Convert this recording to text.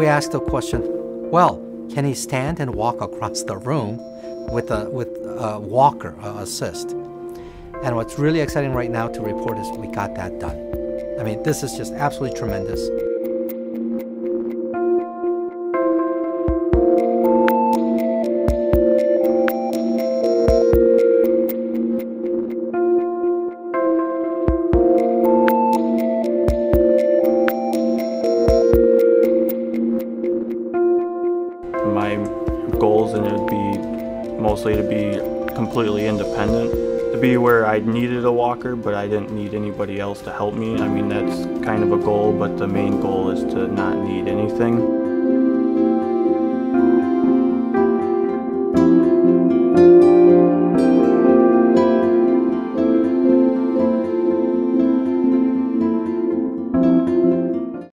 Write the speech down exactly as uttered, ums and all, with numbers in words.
asked the question, well, can he stand and walk across the room with a, with a walker uh, assist? And what's really exciting right now to report is we got that done. I mean, this is just absolutely tremendous. My goals, and it would be mostly to be completely independent, to be where I needed a walker but I didn't need anybody else to help me. I mean, that's kind of a goal, but the main goal is to not need anything.